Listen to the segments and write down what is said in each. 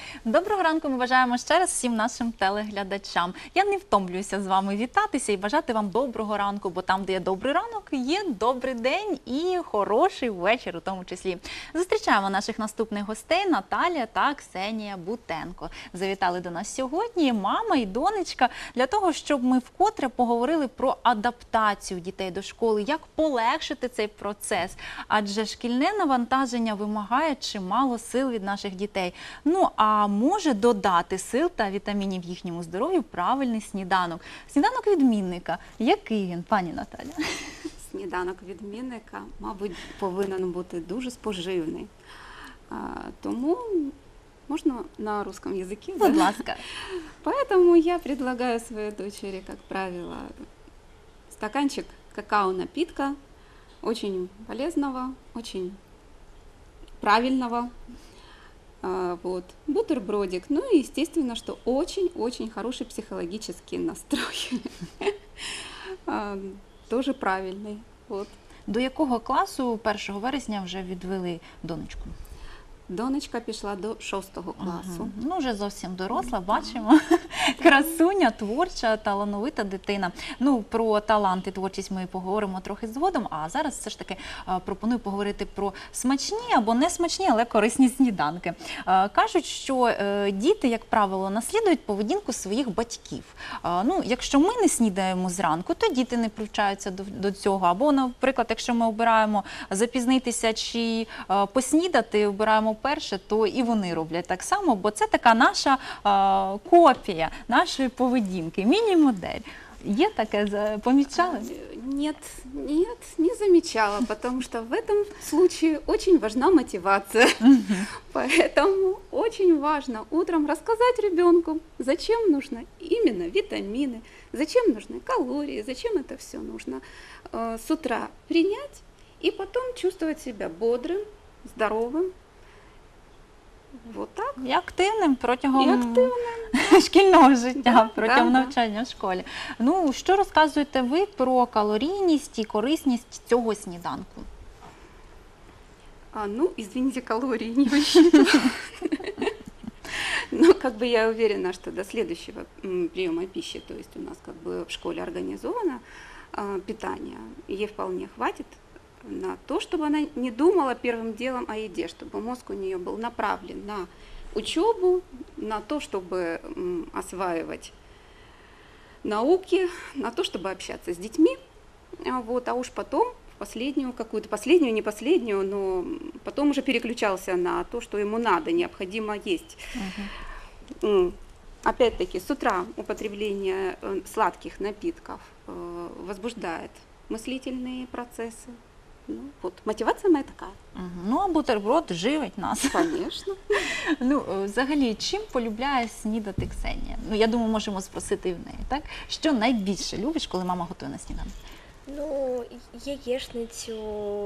Доброго ранку ми бажаємо ще раз всім нашим телеглядачам. Я не втомлююся з вами вітатися і бажати вам доброго ранку, бо там, де є добрий ранок, є добрий день і хороший вечір у тому числі. Зустрічаємо наших наступних гостей Наталія та Ксенія Бутенко. Завітали до нас сьогодні мама і донечка для того, щоб ми вкотре поговорили про адаптацію дітей до школи, як полегшити цей процес, адже шкільне навантаження вимагає чимало сил від наших дітей. Ну, а може додати сил та вітамінів їхньому здоров'ю правильний сніданок. Сніданок відмінника. Який він, пані Наталя? Сніданок відмінника, мабуть, повинен бути дуже споживний. Тому можно на русском языке? Будь ласка. Поэтому я предлагаю своей дочери, как правило, стаканчик какао-напитка, очень полезного, очень правильного. Вот, бутербродик, ну и естественно, что очень-очень хороший психологический настрой, тоже правильный. Вот. До якого класу 1 вересня вже відвели донечку? Донечка пішла до 6 класу. Ага. Ну, вже зовсім доросла, бачимо. Красуня, творча, талановита дитина. Ну, про талант і творчість ми поговоримо трохи згодом, а зараз все ж таки пропоную поговорити про смачні або не смачні, але корисні сніданки. Кажуть, що діти, як правило, наслідують поведінку своїх батьків. Ну, якщо ми не снідаємо зранку, то діти не привчаються до цього. Або, наприклад, якщо ми обираємо запізнитися чи поснідати, обираємо перше, то і вони роблять так само, бо це така наша копія нашої поведінки, міні-модель. Є таке, помічали? Нет, не замечала, потому что в этом случае очень важна мотивация. Поэтому очень важно утром рассказать ребенку, зачем нужно именно витамины, зачем нужны калории, зачем это все нужно с утра принять и потом чувствовать себя бодрым, здоровым. Вот так. І активним протягом шкільного життя, протягом навчання в школі. Ну, що розказуєте ви про калорійність і корисність цього сніданку? Ну, извините, калории не высчитываю. Но как бы я уверена, что до следующего приема пищи, то есть у нас как бы в школе организовано питание, ей вполне хватит на то, чтобы она не думала первым делом о еде, чтобы мозг у нее был направлен на учебу, на то, чтобы осваивать науки, на то, чтобы общаться с детьми, вот, а уж потом последнюю какую-то, последнюю, не последнюю, но потом уже переключался на то, что ему надо, необходимо есть. Опять-таки, с утра употребление сладких напитков возбуждает мыслительные процессы. Ну, вот, мотивація моя така. Ну, а бутерброд живить нас. Звісно. Ну, взагалі, чим полюбляє снідати Ксенія? Ну, я думаю, можемо спросити і в неї, так? Що найбільше любиш, коли мама готує на сніданок? Ну, яєчницю,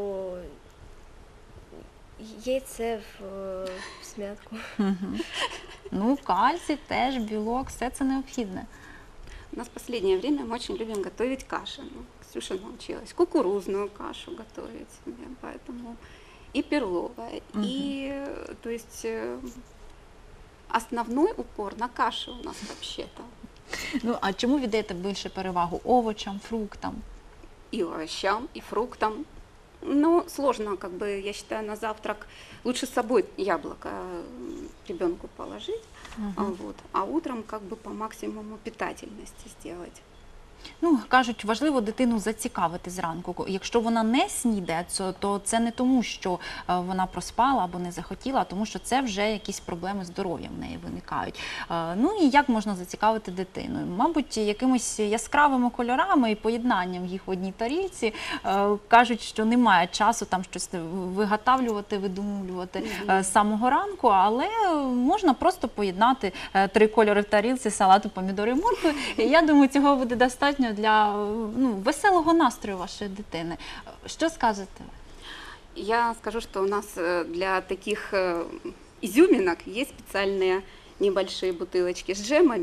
яйце в смятку. Ну, кальцій теж, білок, все це необхідне. У нас в последнее время мы очень любим готовить каши. Ну, Ксюша научилась кукурузную кашу готовить, поэтому и перловая, и, то есть, основной упор на каши у нас вообще-то. Ну, а чому віддаєте більше перевагу овочам, фруктам? И овощам, и фруктам. Но сложно, как бы, я считаю, на завтрак лучше с собой яблоко ребенку положить, вот, а утром как бы по максимуму питательности сделать. Ну, кажуть, важливо дитину зацікавити зранку. Якщо вона не снідає, то це не тому, що вона проспала або не захотіла, а тому, що це вже якісь проблеми здоров'я в неї виникають. Ну і як можна зацікавити дитину? Мабуть, якимись яскравими кольорами і поєднанням їх в одній тарілці. Кажуть, що немає часу там щось виготовлювати, видумувати з самого ранку, але можна просто поєднати 3 кольори в тарілці, салату, помідори і моркви. Я думаю, цього буде достатньо для веселого настрою вашої дитини. Що скажете? Я скажу, что у нас для таких изюминок есть специальные небольшие бутылочки с джемами,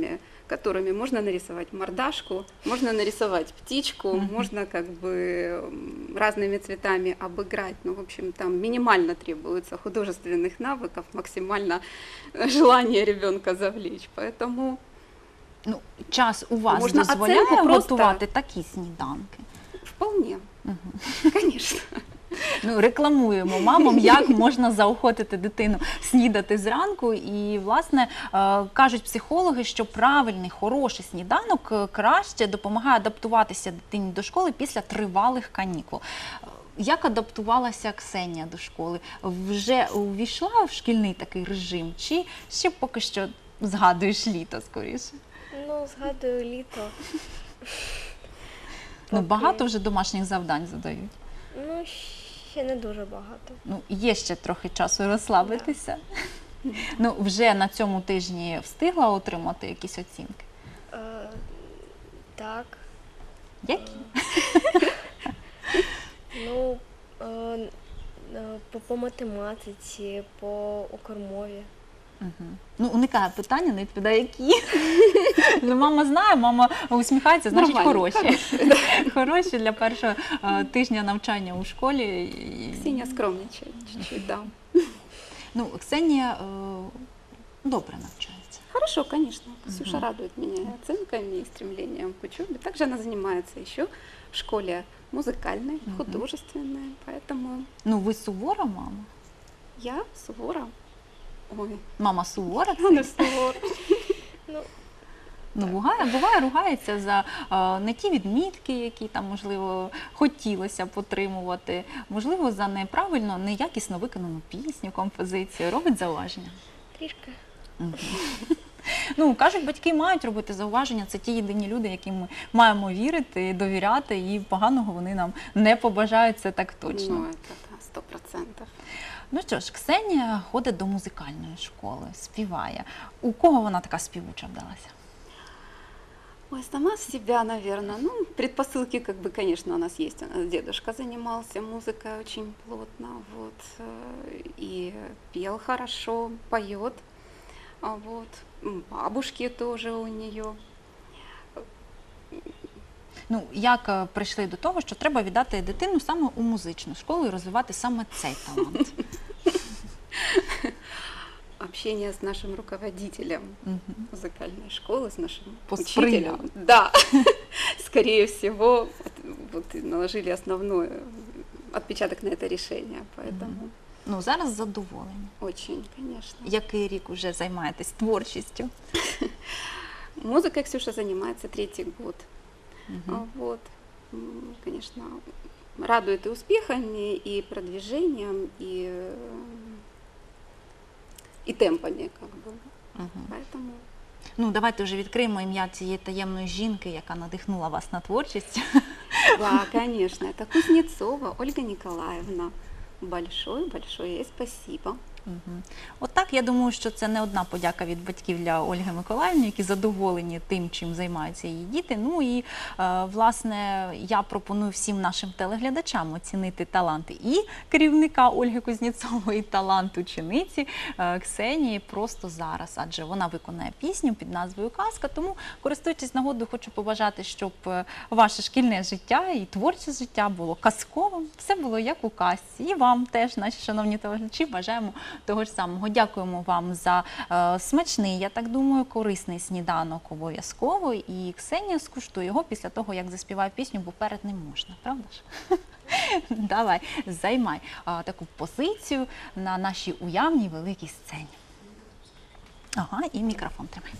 которыми можно нарисовать мордашку, можно нарисовать птичку, можно как бы разными цветами обыграть. Ну, в общем, там минимально требуется художественных навыков, максимально желание ребенка завлечь. Поэтому Ну, час у вас Можна дозволяє оценку просто- готувати такі сніданки? вполне, конечно. Ну, рекламуємо мамам, як можна заохотити дитину снідати зранку. І, власне, кажуть психологи, що правильний, хороший сніданок краще допомагає адаптуватися дитині до школи після тривалих канікул. Як адаптувалася Ксенія до школи? Вже увійшла в шкільний такий режим? Чи ще поки що згадуєш літо скоріше? Ну, згадую літо. Ну, Поки- багато вже домашніх завдань задають. Ну, ще не дуже багато. Ну, є ще трохи часу розслабитися. Ну, вже на цьому тижні встигла отримати якісь оцінки? Е, так. Які? Ну, по математиці, по укрмові. Ну, уникає питання, не відповідає, які. Ну, мама знає, мама усміхається, значить Нормально, хороші. Хороші для першого тижня навчання у школі. Ксения скромничает чуть-чуть, да. Ну, Ксенія добре навчається. Хорошо, конечно. Ксюша радует меня и оценками, и стремлением к учебе. Также она занимается еще в школе музыкальной, художественной, поэтому Ну, ви сувора, мама? я сувора. Ой, Мама сувора? она сувора. Ну, Ну, буває, ругається за не ті відмітки, які там, можливо, хотілося б отримувати, можливо, за неправильно, неякісно виконану пісню, композицію. Робить зауваження? трішки. Ну, кажуть, батьки мають робити зауваження, це ті єдині люди, яким ми маємо вірити, довіряти, і поганого вони нам не побажають, це так точно. Ну, это да, 100%. Ну що ж, Ксенія ходить до музикальної школи, співає. У кого вона така співуча вдалася? Ой, сама себя, наверное. Ну, предпосылки, как бы, конечно, у нас есть. У нас дедушка занимался музыкой очень плотно, вот, и пел хорошо, поет, вот. Бабушки тоже у нее. Ну, як прийшли до того, що треба віддати дитину саме у музичну школу і розвивати саме цей талант? Общение с нашим руководителем музыкальной школы, с нашим Посприял. учителем. Да, скорее всего, вот и наложили основной отпечаток на это решение, поэтому Ну, зараз задоволені. очень, конечно. Який рік вже займаєтесь творчістю? Музыкой Ксюша занимается 3-й год. Вот, конечно, радует и успехами, и продвижением, и темпами, как бы. Поэтому Ну, давайте вже відкриємо ім'я цієї таємної жінки, яка надихнула вас на творчість. да, конечно, это Кузнецова Ольга Николаевна. Большое ей спасибо. Отак, я думаю, що це не одна подяка від батьків для Ольги Миколаївни, які задоволені тим, чим займаються її діти. Ну і, власне, я пропоную всім нашим телеглядачам оцінити таланти і керівника Ольги Кузнєцової, і талант учениці Ксенії просто зараз, адже вона виконає пісню під назвою «Казка». Тому, користуючись нагодою, хочу побажати, щоб ваше шкільне життя і творче життя було казковим, все було як у казці. І вам теж, наші шановні телеглядачі, бажаємо того ж самого. Дякуємо вам за смачний, я так думаю, корисний сніданок обов'язково. І Ксенія скуштує його після того, як заспіває пісню, бо перед не можна, правда ж? Давай, займай таку позицію на нашій уявній великій сцені. Ага, і мікрофон тримай.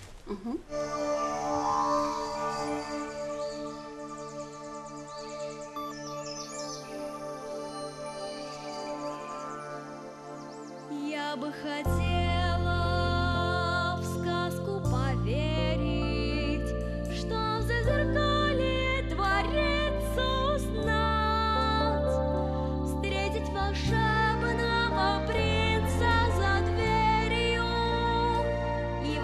Я бы хотела в сказку поверить, что в зазеркалье творится узнать, встретить волшебного принца за дверью и в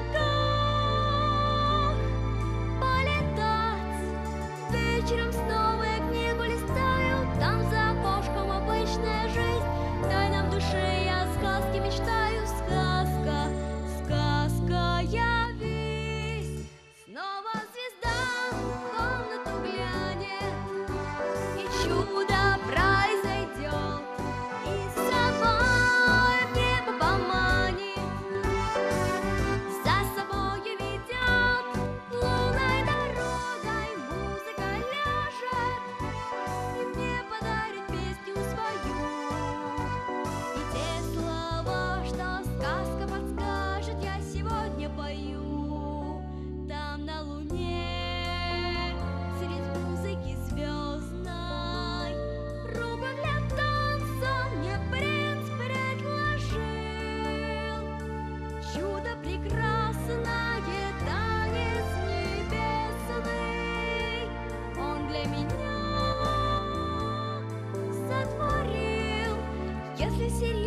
облаках полетать. Вечером снова я книгу листаю, там за окошком обычная жизнь, тайна в душе я сказки мечтаю. после сирени.